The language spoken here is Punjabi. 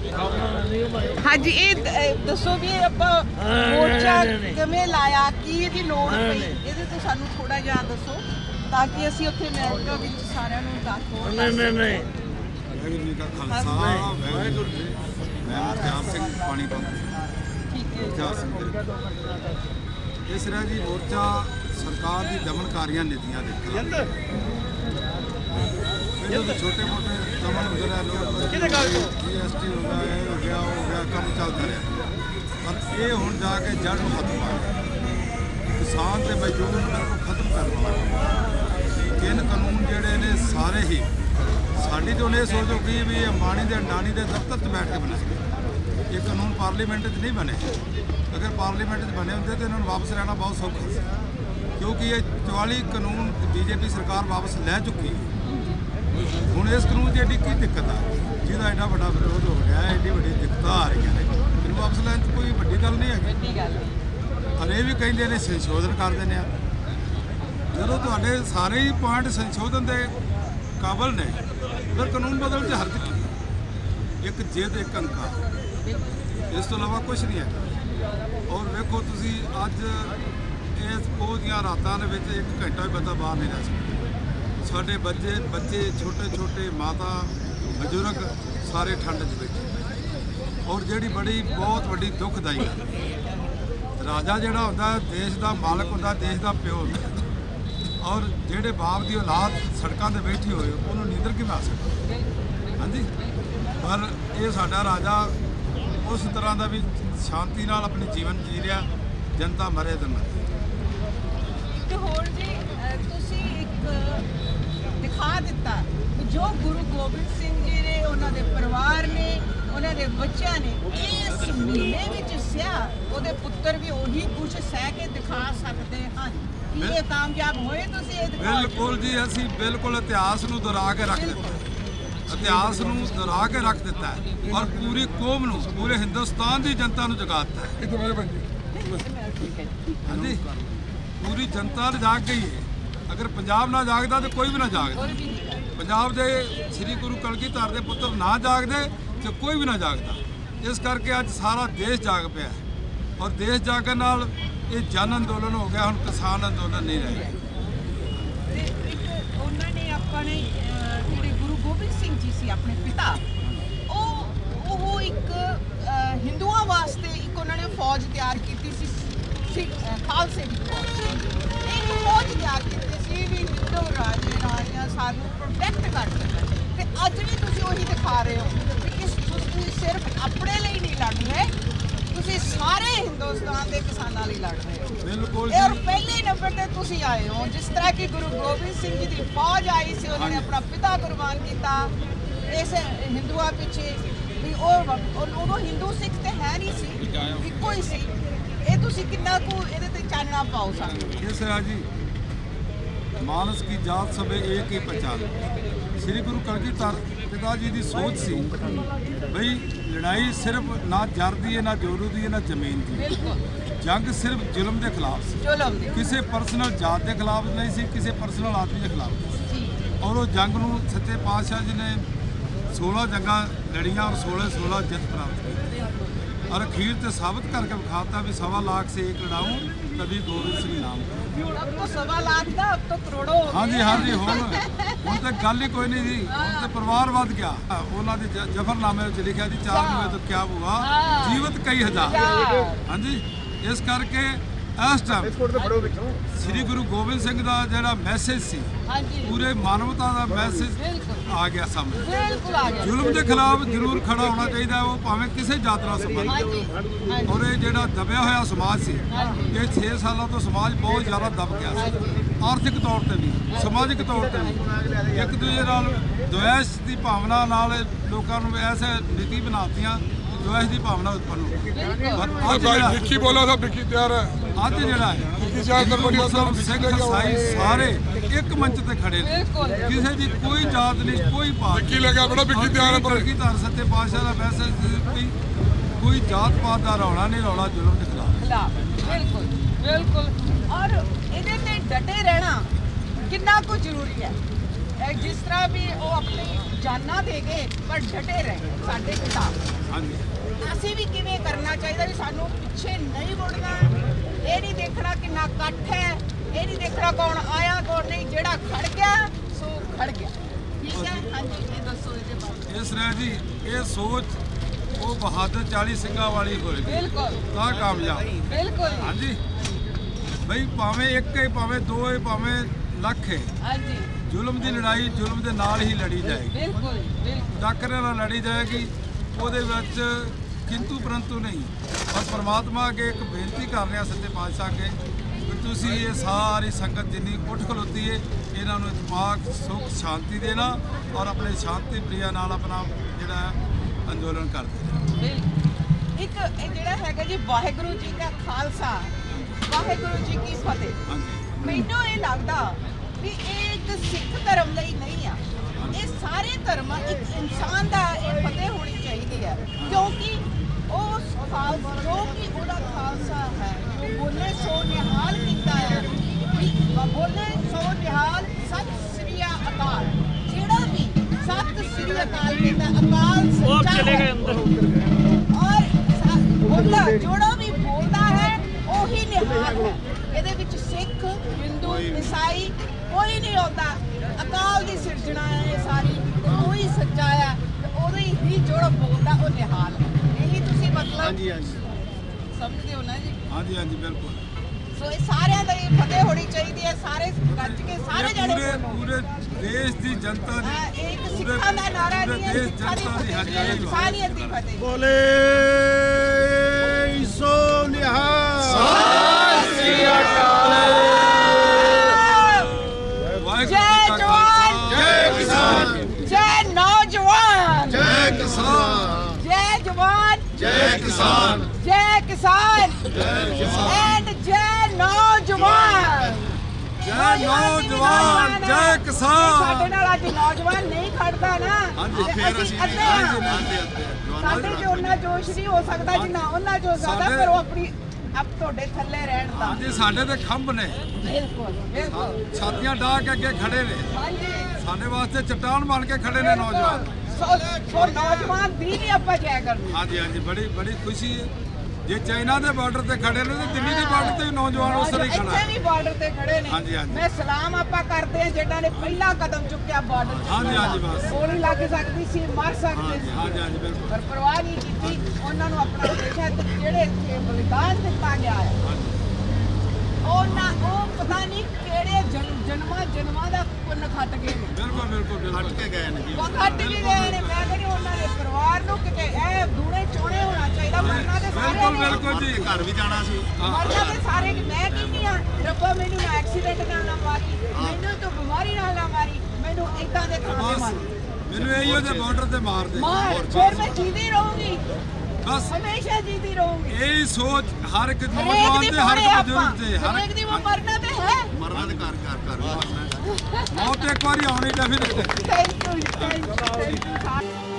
हाँ जी, ये दसो भी ਆਪਾਂ ਮੋਰਚਾ ਕਿਵੇਂ ਲਾਇਆ, ਕੀ ਇਹਦੀ ਲੋੜ ਪਈ, ਇਹਦੇ ਤੋਂ ਸਾਨੂੰ ਥੋੜਾ ਜਿਹਾ ਦੱਸੋ ਤਾਂ ਕਿ ਅਸੀਂ ਉੱਥੇ ਅਮਰੀਕਾ ਵਿੱਚ ਸਾਰਿਆਂ ਨੂੰ ਦੱਸੋ। ਨਹੀਂ ਵਾਹਿਗੁਰੂ ਜੀ ਕਾ ਖਾਲਸਾ ਵਾਹਿਗੁਰੂ ਜੀ। ਮੈਂ ਮੁਖਤਿਆਰ ਸਿੰਘ ਪਾਣੀਪਤ। ਠੀਕ ਹੈ ਮੁਖਤਿਆਰ ਸਿੰਘ ਇਸ ਤਰ੍ਹਾਂ ਜੀ ਮੋਰਚਾ ਸਰਕਾਰ ਦੀ ਦਮਨਕਾਰੀਆਂ ਨੀਤੀਆਂ ਦੇ ਖਿਲਾਫ। ਪਹਿਲਾਂ ਛੋਟੇ ਮੋਟੇ ਦਮਨ ਹੁੰਦੇ ਰਹੇ ਲੋਕ, GST ਹੋ ਗਿਆ ਉਹ ਹੋ ਗਿਆ ਕੰਮ ਚੱਲਦਾ ਰਿਹਾ, ਪਰ ਇਹ ਹੁਣ ਜਾ ਕੇ ਜੜ ਨੂੰ ਹੱਥ ਪਾ ਕਿਸਾਨ ਤੇ ਮਜ਼ਦੂਰ ਨੂੰ ਬਿਲਕੁਲ ਖਤਮ ਕਰਨ ਵਾਲਾ। ਤਿੰਨ ਕਾਨੂੰਨ ਜਿਹੜੇ ਨੇ ਸਾਰੇ ਹੀ ਸਾਡੀ ਤੋਂ ਇਹ ਸੋਚ ਹੋ ਗਈ ਵੀ ਅੰਬਾਨੀ ਦੇ ਅਡਾਨੀ ਦੇ ਦਫ਼ਤਰ 'ਚ ਬੈਠ ਕੇ ਬਣੇ। ਇਹ ਕਾਨੂੰਨ ਪਾਰਲੀਮੈਂਟ 'ਚ ਨਹੀਂ ਬਣੇ। ਅਗਰ ਪਾਰਲੀਮੈਂਟ 'ਚ ਬਣੇ ਹੁੰਦੇ ਤਾਂ ਇਹਨਾਂ ਨੂੰ ਵਾਪਸ ਲੈਣਾ ਬਹੁਤ ਸੌਖਾ ਸੀ, ਕਿਉਂਕਿ ਇਹ 44 ਕਾਨੂੰਨ BJP ਸਰਕਾਰ ਵਾਪਸ ਲੈ ਚੁੱਕੀ। ਹੁਣ ਇਸ ਕਾਨੂੰਨ ਦੀ ਐਡੀ ਕੀ ਦਿੱਕਤ ਆ ਜਿਹਦਾ ਐਡਾ ਵੱਡਾ ਵਿਰੋਧ ਹੋ ਗਿਆ, ਐਡੀ ਵੱਡੀ ਦਿੱਕਤਾਂ ਆ ਰਹੀਆਂ ਨੇ, ਇਹਨੂੰ ਵਾਪਸ ਲੈਣ 'ਚ ਕੋਈ ਵੱਡੀ ਗੱਲ ਨਹੀਂ ਹੈਗੀ। ਪਰ ਇਹ ਵੀ ਕਹਿੰਦੇ ਨੇ ਸੰਸ਼ੋਧਨ ਕਰ ਦਿੰਦੇ ਆ। ਜਦੋਂ ਤੁਹਾਡੇ ਸਾਰੇ ਹੀ ਪੁਆਇੰਟ ਸੰਸ਼ੋਧਨ ਦੇ ਕਾਬਲ ਨੇ, ਫਿਰ ਕਾਨੂੰਨ ਬਦਲਣ 'ਚ ਹਰਜ ਕੀ? ਇੱਕ ਜਿੱਦ, ਇੱਕ ਹੰਕਾਰ, ਇਸ ਤੋਂ ਇਲਾਵਾ ਕੁਛ ਨਹੀਂ ਹੈ। ਔਰ ਵੇਖੋ ਤੁਸੀਂ ਅੱਜ ਇਸ ਪੋਹ ਦੀਆਂ ਰਾਤਾਂ ਦੇ ਵਿੱਚ 1 ਘੰਟਾ ਵੀ ਬੰਦਾ ਬਾਹਰ ਨਹੀਂ ਰਹਿ ਸਕਦਾ। ਸਾਡੇ ਬੱਚੇ ਛੋਟੇ ਛੋਟੇ, ਮਾਤਾ, ਬਜ਼ੁਰਗ ਸਾਰੇ ਠੰਡ 'ਚ ਬੈਠੇ। ਔਰ ਜਿਹੜੀ ਬਹੁਤ ਵੱਡੀ ਦੁਖਦਾਈ ਗੱਲ, ਰਾਜਾ ਜਿਹੜਾ ਹੁੰਦਾ ਦੇਸ਼ ਦਾ ਮਾਲਕ ਹੁੰਦਾ, ਦੇਸ਼ ਦਾ ਪਿਓ ਹੁੰਦਾ, ਔਰ ਜਿਹੜੇ ਬਾਪ ਦੀ ਔਲਾਦ ਸੜਕਾਂ 'ਤੇ ਬੈਠੀ ਹੋਏ ਉਹਨੂੰ ਨੀਂਦਰ ਕਿਵੇਂ ਆ ਸਕਦੀ? ਹਾਂਜੀ, ਪਰ ਇਹ ਸਾਡਾ ਰਾਜਾ ਉਸ ਤਰ੍ਹਾਂ ਦਾ ਵੀ ਸ਼ਾਂਤੀ ਨਾਲ ਆਪਣੀ ਜੀਵਨ ਜੀ ਰਿਹਾ, ਜਨਤਾ ਮਰੇ ਤੇ ਮਰੇ। ਇੱਕ ਹੋਰ ਜੀ, ਤੁਸੀਂ ਇੱਕ ਦਿਖਾ ਦਿੱਤਾ ਕਿ ਜੋ ਗੁਰੂ ਗੋਬਿੰਦ ਸਿੰਘ ਜੀ ਨੇ, ਉਹਨਾਂ ਦੇ ਪਰਿਵਾਰ ਨੇ, ਉਹਨਾਂ ਦੇ ਬੱਚਿਆਂ ਨੇ ਇਸ ਮਹੀਨੇ ਵਿੱਚ ਸਿਆ, ਉਹਦੇ ਪੁੱਤਰ ਵੀ ਉਹੀ ਕੁਝ ਸਹਿ ਕੇ ਦਿਖਾ ਸਕਦੇ ਹਨ। ਕੀ ਇਹ ਕਾਮਯਾਬ ਹੋਏ? ਤੁਸੀਂ ਇਹ ਬਿਲਕੁਲ ਜੀ, ਅਸੀਂ ਬਿਲਕੁਲ ਇਤਿਹਾਸ ਨੂੰ ਦੁਹਰਾ ਕੇ ਰੱਖ ਦਿੱਤਾ, ਇਤਿਹਾਸ ਨੂੰ ਦੁਹਰਾ ਕੇ ਰੱਖ ਦਿੱਤਾ ਔਰ ਪੂਰੀ ਕੌਮ ਨੂੰ, ਪੂਰੇ ਹਿੰਦੁਸਤਾਨ ਦੀ ਜਨਤਾ ਨੂੰ ਜਗਾ ਦਿੱਤਾ। ਹਾਂਜੀ, ਪੂਰੀ ਜਨਤਾ ਨੇ ਜਾਗ ਗਈ ਹੈ। ਅਗਰ ਪੰਜਾਬ ਨਾ ਜਾਗਦਾ ਤਾਂ ਕੋਈ ਵੀ ਨਾ ਜਾਗਦਾ। ਪੰਜਾਬ ਦੇ ਸ੍ਰੀ ਗੁਰੂ ਕਲਗੀਧਰ ਦੇ ਪੁੱਤਰ ਨਾ ਜਾਗਦੇ ਤੇ ਕੋਈ ਵੀ ਨਾ ਜਾਗਦਾ। ਇਸ ਕਰਕੇ ਅੱਜ ਸਾਰਾ ਦੇਸ਼ ਜਾਗ ਪਿਆ, ਔਰ ਦੇਸ਼ ਜਾਗਣ ਨਾਲ ਇਹ ਜਨ ਅੰਦੋਲਨ ਹੋ ਗਿਆ, ਹੁਣ ਕਿਸਾਨ ਅੰਦੋਲਨ ਨਹੀਂ ਰਹਿ ਗਿਆ। ਉਹਨਾਂ ਨੇ ਆਪਣੇ ਜਿਹੜੇ ਗੁਰੂ ਗੋਬਿੰਦ ਸਿੰਘ ਜੀ ਸੀ, ਆਪਣੇ ਪਿਤਾ, ਉਹ ਇੱਕ ਹਿੰਦੂਆਂ ਵਾਸਤੇ ਇੱਕ ਉਹਨਾਂ ਨੇ ਫੌਜ ਤਿਆਰ ਕੀਤੀ ਸੀ, ਖਾਲਸੇ ਦੀ ਫੌਜ ਤਿਆਰ ਕੀਤੀ ਸੀ ਵੀ ਹਿੰਦੂ ਰਾਜੇ ਰਾਣੀਆਂ ਸਾਨੂੰ ਪ੍ਰੋਟੈਕਟ ਕਰ ਸਕਣ। ਤੇ ਅੱਜ ਵੀ ਤੁਸੀਂ ਉਹੀ ਦਿਖਾ ਰਹੇ ਹੋ ਕਿ ਤੁਸੀਂ ਸਿਰਫ ਆਪਣੇ ਲਈ ਨਹੀਂ ਲੜ ਰਹੇ, ਤੁਸੀਂ ਸਾਰੇ ਹਿੰਦੁਸਤਾਨ ਦੇ ਕਿਸਾਨਾਂ ਲਈ ਲੜ ਰਹੇ ਹੋ। ਬਿਲਕੁਲ। ਔਰ ਪਹਿਲੇ ਨੰਬਰ ਤੇ ਤੁਸੀਂ ਆਏ ਹੋ, ਜਿਸ ਤਰ੍ਹਾਂ ਕਿ ਗੁਰੂ ਗੋਬਿੰਦ ਸਿੰਘ ਜੀ ਦੀ ਫੌਜ ਆਈ ਸੀ, ਉਹਨਾਂ ਨੇ ਆਪਣਾ ਪਿਤਾ ਕੁਰਬਾਨ ਕੀਤਾ ਇਸ ਹਿੰਦੂਆਂ ਪਿੱਛੇ। ਵੀ ਉਹ ਉਦੋਂ ਹਿੰਦੂ ਸਿੱਖ ਤੇ ਹੈ ਨਹੀਂ ਸੀ, ਇੱਕੋ ਹੀ ਸੀ। ਇਹ ਤੁਸੀਂ ਕਿੰਨਾ ਕੁ ਇਹਦੇ ਤੇ ਚਾਨਣਾ ਪਾਓ ਸਾਨੂੰ? ਇਸ ਹੈ ਜੀ, ਮਾਨਸ ਕੀ ਜਾਤ ਸਭੇ ਏਕ ਹੀ ਪਛਾਣ। ਸ੍ਰੀ ਗੁਰੂ ਕਲਗੀਧਰ ਪਿਤਾ ਜੀ ਦੀ ਸੋਚ ਸੀ ਬਈ ਲੜਾਈ ਸਿਰਫ ਨਾ ਜਰ ਦੀ ਹੈ, ਨਾ ਜੋਰੂ ਦੀ ਹੈ, ਨਾ ਜ਼ਮੀਨ ਦੀ। ਜੰਗ ਸਿਰਫ ਜ਼ੁਲਮ ਦੇ ਖਿਲਾਫ ਸੀ, ਕਿਸੇ ਪਰਸਨਲ ਜਾਤ ਦੇ ਖਿਲਾਫ ਨਹੀਂ ਸੀ, ਕਿਸੇ ਪਰਸਨਲ ਆਦਮੀ ਦੇ ਖਿਲਾਫ ਨਹੀਂ ਸੀ। ਔਰ ਉਹ ਜੰਗ ਨੂੰ ਸੱਚੇ ਪਾਤਸ਼ਾਹ ਜੀ ਨੇ 16 ਜੰਗਾਂ ਲੜੀਆਂ ਔਰ 16 ਜਿੱਤ ਪ੍ਰਾਪਤ ਕੀਤੀ। और अखीर से साबित करके दिखाता भी 1.25 लाख से एक लड़ाऊं तभी गोविंद सिंह नाम। अब तो 1.25 लाख था, अब तो करोड़ों हो गए। हाँ जी हुण तो गल ही कोई नहीं थी, हुण तो परिवार वध गया। उन्होंने जफरनामे में लिखा जी 4 में तो क्या हुआ, जीवित कई हजार। हाँ जी, इस करके इस टाइम श्री गुरु गोबिंद सिंह का जो मैसेज सी पूरे मानवता का मैसेज आ गया सामने। जुल्म के खिलाफ जरूर खड़ा होना चाहिए, वो भावें किसी जात नाल संबंध। और ये जो दबया हुआ समाज से ये 6 सालों तो समाज बहुत ज़्यादा दब गया, आर्थिक तौर पर भी, समाजिक तौर पर भी। एक दूजे नाल द्वेष की भावना नाल लोगों को ऐसे नीति बनातियां, द्वेष की भावना उत्पन्न हो। बिक्की बोला था, बिक्की तैयार है। ਅੱਜ ਜਿਹੜਾ ਹੈ ਸਿੱਖ ਈਸਾਈ ਸਾਰੇ ਇੱਕ ਮੰਚ ਤੇ ਖੜੇ ਨੇ, ਕਿਸੇ ਦੀ ਕੋਈ ਜਾਤ ਨਹੀਂ, ਕੋਈ ਪਾਤ। ਬਿੱਕੀ ਲੱਗਾ ਬੜਾ, ਬਿੱਕੀ ਤਿਆਰ ਹੈ। ਕਲਗੀਧਰ ਸੱਚੇ ਪਾਤਸ਼ਾਹ ਦਾ ਮੈਸੇਜ, ਕੋਈ ਜਾਤ ਪਾਤ ਦਾ ਰੌਲਾ ਨਹੀਂ, ਰੌਲਾ ਜ਼ੁਲਮ ਦੇ ਖਿਲਾਫ। ਬਿਲਕੁਲ ਬਿਲकुल। ਔਰ ਇਹਦੇ ਤੇ ਡਟੇ ਰਹਿਣਾ ਕਿੰਨਾ ਕੁ ਜ਼ਰੂਰੀ ਹੈ, ਜਿਸ ਤਰ੍ਹਾਂ ਵੀ ਉਹ ਆਪਣੀ ਜਾਨਾਂ ਦੇ ਗਏ ਪਰ ਡਟੇ ਰਹੇ ਸਾਡੇ ਪਿਤਾ। ਹਾਂਜੀ ਅਸੀਂ ਵੀ ਕਿਵੇਂ ਕਰਨਾ ਚਾਹੀਦਾ ਵੀ ਸਾਨੂੰ ਪਿੱਛੇ ਨਹੀਂ ਮੁੜਨਾ। ਇਹ ਨਹੀਂ ਦੇਖਣਾ ਕਿੰਨਾ ਇਕੱਠ ਹੈ, ਇਹ ਨਹੀਂ ਦੇਖਣਾ ਕੌਣ ਆਇਆ ਕੌਣ ਨਹੀਂ, ਜਿਹੜਾ ਖੜ ਗਿਆ ਸੋ ਖੜ ਗਿਆ। ਠੀਕ ਹੈ, ਹਾਂਜੀ ਇਹ ਦੱਸੋ ਇਹਦੇ ਬਾਰੇ। ਇਸ ਤਰ੍ਹਾਂ ਜੀ ਇਹ ਸੋਚ ਉਹ ਬਹਾਦਰ 40 ਸਿੰਘਾਂ ਵਾਲੀ ਹੋਏਗੀ ਬਿਲਕੁਲ ਤਾਂ ਕਾਮਯਾਬ। ਬਿਲਕੁਲ ਹਾਂਜੀ ਬਈ ਭਾਵੇਂ ਇੱਕ ਹੈ ਭਾਵੇਂ ਦੋ ਹੈ ਭਾਵੇਂ ਲੱਖ ਹੈ, ਹਾਂਜੀ ਜ਼ੁਲਮ ਦੀ ਲੜਾਈ ਜ਼ੁਲਮ ਦੇ ਨਾਲ ਹੀ ਲੜੀ ਜਾਏਗੀ, ਬਿਲਕੁਲ ਬਿਲਕੁਲ ਟੱਕਰੇ ਨਾਲ ਲੜੀ ਜਾਏਗੀ। ਉਹਦੇ ਵਿੱਚ ਕਿੰਤੂ ਪਰੰਤੂ ਨਹੀਂ। ਔਰ ਪਰਮਾਤਮਾ ਅੱਗੇ ਇੱਕ ਬੇਨਤੀ ਕਰ ਰਿਹਾ ਸੱਚੇ ਪਾਤਸ਼ਾਹ ਅੱਗੇ ਕਿ ਤੁਸੀਂ ਇਹ ਸਾਰੀ ਸੰਗਤ ਜਿੰਨੀ ਉੱਠ ਖਲੋਤੀ ਹੈ ਇਹਨਾਂ ਨੂੰ ਇਤਫਾਕ ਸੁੱਖ ਸ਼ਾਂਤੀ ਦੇਣਾ ਔਰ ਆਪਣੇ ਸ਼ਾਂਤੀ ਪ੍ਰਿਆ ਨਾਲ ਆਪਣਾ ਜਿਹੜਾ ਅੰਦੋਲਨ ਕਰਦੇ ਬਿਲਕੁਲ। ਇੱਕ ਇਹ ਜਿਹੜਾ ਹੈਗਾ ਜੀ ਵਾਹਿਗੁਰੂ ਜੀ ਦਾ ਖਾਲਸਾ ਵਾਹਿਗੁਰੂ ਜੀ ਕੀ ਫਤਿਹ। ਹਾਂਜੀ ਮੈਨੂੰ ਇਹ ਲੱਗਦਾ ਵੀ ਇਹ ਇੱਕ ਸਿੱਖ ਧਰਮ ਲਈ ਨਹੀਂ ਆ, ਇਹ ਸਾਰੇ ਧਰਮਾਂ ਇੱਕ ਇਨਸਾਨ ਦਾ ਇਹ ਫਤਿਹ ਹੋਣੀ ਚਾਹੀਦੀ ਹੈ ਕਿਉਂਕਿ ਉਸ ਖਾਲਸਾ ਜੋ ਕਿ ਉਹਦਾ ਖਾਲਸਾ ਹੈ ਜੋ ਬੋਲੇ ਸੋ ਨਿਹਾਲ ਕੀਤਾ ਹੈ ਵੀ ਬੋਲੇ ਸੋ ਨਿਹਾਲ ਸਤਿ ਸ੍ਰੀ ਅਕਾਲ। ਜਿਹੜਾ ਵੀ ਸਤਿ ਸ੍ਰੀ ਅਕਾਲ ਕਹਿੰਦਾ ਅਕਾਲ ਸੱਚਾ ਹੈ ਔਰ ਬੋਲਾ ਜਿਹੜਾ ਵੀ ਬੋਲਦਾ ਹੈ ਉਹੀ ਨਿਹਾਲ ਹੈ। ਇਹਦੇ ਵਿੱਚ ਸਿੱਖ ਹਿੰਦੂ ਈਸਾਈ ਕੋਈ ਨਹੀਂ ਆਉਂਦਾ। ਅਕਾਲ ਦੀ ਸਿਰਜਣਾ ਹੈ ਇਹ ਸਾਰੀ, ਉਹੀ ਸੱਚਾ ਹੈ ਤੇ ਉਹਦੇ ਹੀ ਜਿਹੜਾ ਬੋਲਦਾ ਉਹ ਨਿਹਾਲ ਹੈ। ਇਹੀ ਤੁਸੀਂ ਮਤਲਬ ਹਾਂਜੀ ਹਾਂਜੀ ਸਮਝਦੇ ਹੋ ਨਾ ਜੀ। ਹਾਂਜੀ ਹਾਂਜੀ ਬਿਲਕੁਲ। ਸੋ ਇਹ ਸਾਰਿਆਂ ਦਾ ਇਹ ਫਤਿਹ ਹੋਣੀ ਚਾਹੀਦੀ ਹੈ, ਸਾਰੇ ਗੱਜ ਕੇ ਸਾਰੇ ਜਣੇ ਪੂਰੇ ਬੋਲੋ। ਪੂਰੇ ਦੇਸ਼ ਦੀ ਜਨਤਾ ਦੀ ਇਹ ਇੱਕ ਸਿੱਖਾਂ ਦਾ ਨਾਰਾ ਨਹੀਂ ਹੈ, ਦੇਸ਼ ਸਿੱਖਾਂ ਦੀ ਜਨਤਾ ਦੀ ਫਤਿਹ ਹਾਂਜੀ ਇਨਸਾਨੀਅਤ ਦੀ ਫਤਿਹ। ਬੋਲੇ ਸੋ ਨਿਹਾਲ। ਜੈ ਜਵਾਨ ਜੈ ਕਿਸਾਨ ਜੈ ਨੌਜਵਾਨ ਜੈ ਕਿਸਾਨ ਜੈ ਜਵਾਨ ਜੈ ਕਿਸਾਨ ਜੈ ਕਿਸਾਨ ਐਂਡ ਜੈ ਨੌਜਵਾਨ। ਜੈ ਨੌਜਵਾਨ ਜੈ ਕਿਸਾਨ। ਸਾਡੇ ਨਾਲ ਅੱਜ ਨੌਜਵਾਨ ਨਹੀਂ ਖੜਦਾ ਨਾ ਹਾਂਜੀ, ਤੇ ਫਿਰ ਅਸੀਂ ਅੱਧੇ ਹਾਂ। ਹਾਂਜੀ, ਸਾਡੇ 'ਚ ਉਹਨਾਂ ਜੋਸ਼ ਨਹੀਂ ਹੋ ਸਕਦਾ ਜਿੰਨਾ ਉਹਨਾਂ 'ਚ ਹੋ ਸਕਦਾ, ਸਾਡੇ- ਪਰ ਉਹ ਆਪਣੀ ਆਪ ਤੁਹਾਡੇ ਥੱਲੇ ਰਹਿਣ ਦਾ। ਹਾਂਜੀ ਸਾਡੇ ਤੇ ਖੰਭ ਨੇ, ਬਿਲਕੁਲ ਬਿਲਕੁਲ ਛਾਤੀਆਂ ਢਾਹ ਕੇ ਅੱਗੇ ਖੜੇ ਨੇ, ਹਾਂਜੀ। ਸਾਡੇ ਵਾਸਤੇ ਚਟਾਨ ਬਣ ਕੇ ਖੜੇ ਨੇ ਨੌਜਵਾਨ। ਸੋ ਨੌਜਵਾਨ ਦੀ ਵੀ ਆਪਾਂ ਜੈ ਕਰਨੀ। ਹਾਂਜੀ ਹਾਂਜੀ ਬੜੀ ਬੜੀ ਖੁਸ਼ੀ ਹੈ। ਜੇ ਚਾਈਨਾ ਦੇ ਬਾਰਡਰ ਤੇ ਖੜੇ ਨੇ ਤੇ ਦਿੱਲੀ ਦੇ ਬਾਰਡਰ ਤੇ ਵੀ ਨੌਜਵਾਨ ਉਸ ਤਰ੍ਹਾਂ ਹੀ ਖੜਾ ਇੱਥੇ ਵੀ ਬਾਰਡਰ ਤੇ ਖੜੇ ਨੇ। ਹਾਂਜੀ, ਹਾਂਜੀ। ਮੈਂ ਸਲਾਮ ਆਪਾਂ ਕਰਦੇ ਆ ਜਿਹਨਾਂ ਨੇ ਪਹਿਲਾ ਕਦਮ ਚੁੱਕਿਆ ਬਾਰਡਰ ਤੇ। ਹਾਂਜੀ, ਹਾਂਜੀ, ਬਸ। ਗੋਲੀ ਲੱਗ ਸਕਦੀ ਸੀ, ਮਰ ਸਕਦੇ ਸੀ, ਹਾਂਜੀ ਹਾਂਜੀ ਬਿਲਕੁਲ। ਪਰ ਪਰਵਾਹ ਨਹੀਂ ਕੀਤੀ। ਉਹਨਾਂ ਨੂੰ ਆਪਣਾ ਦੇਸ਼ਾ ਤੇ ਜਿਹੜੇ ਇੱਥੇ ਬਲੀਦਾਨ ਦਿੱਤਾ ਗਿਆ ਹੈ ਉਹ ਪਤਾ ਨਹੀਂ ਕਿਹੜੇ ਜਨਮਾਂ ਦਾ ਪੁੰਨ ਖੱਟ ਗਏ ਨੇ। ਬਿਲਕੁਲ ਬਿਲਕੁਲ ਬਿਲਕੁਲ ਕੇ ਗਏ ਨੇ ਜੀ। ਉਹ ਖੱਟ ਵੀ ਗਏ ਨੇ। ਮੈਂ ਕਹਿੰਦੀ ਉਹਨਾਂ ਦੇ ਪਰਿਵਾਰ ਨੂੰ ਕਿਤੇ ਇਹ ਦੂਣੇ ਚੋਣੇ ਹੋਣਾ ਚਾਹੀਦਾ। ਮਰਨਾ ਤੇ ਸਾਰੇ ਬਿਲਕੁਲ ਨੇ। ਬਿਲਕੁਲ ਜੀ। ਘਰ ਵੀ ਜਾਣਾ ਸੀ। ਮਰਨਾ ਤੇ ਸਾਰੇ ਨੇ। ਮੈਂ ਕਹਿੰਦੀ ਆ ਰੱਬਾ ਮੈਨੂੰ ਨਾ ਐਕਸੀਡੈਂਟ ਨਾਲ ਨਾ ਮਾਰੀ, ਮੈਨੂੰ ਤਾਂ ਬਿਮਾਰੀ ਨਾਲ ਨਾ ਮਾਰੀ, ਮੈਨੂੰ ਇਦਾਂ ਦੇ ਥਾਂ ਤੇ ਬਸ ਮਾਰ ਮੈਨੂੰ ਇਹੀ ਉਹਦੇ ਬਾਰਡਰ ਤੇ ਮਾਰ ਦੇ ਮਾਰ। ਫਿਰ ਮੈਂ ਜੀਦੀ ਰਹੂੰਗੀ, ਬਸ। ਹਮੇਸ਼ਾ ਜੀਦੀ ਰਹੂੰਗੀ। ਇਹੀ ਸੋਚ ਹਰ ਇੱਕ ਹਰੇਕ ਨੌਜਵਾਨ ਦੀ ਤੇ ਹਰ ਮੋੜੇ ਇੱਕ ਆਪਾਂ, ਬਜ਼ੁਰਗ ਤੇ ਹਰ ਹਰੇਕ ਦੀ ਮਰਨਾ ਤੇ ਹੈ। ਮਰਨਾ ਤੇ ਘਰ ਵੀ ਮਰਨਾ। ਮੌਤ ਇੱਕ ਵਾਰੀ ਆਉਣੀ ਤਾਂ ਫਿਰ ਥੈਂਕ ਯੂ ਥੈਂਕ ਯੂ।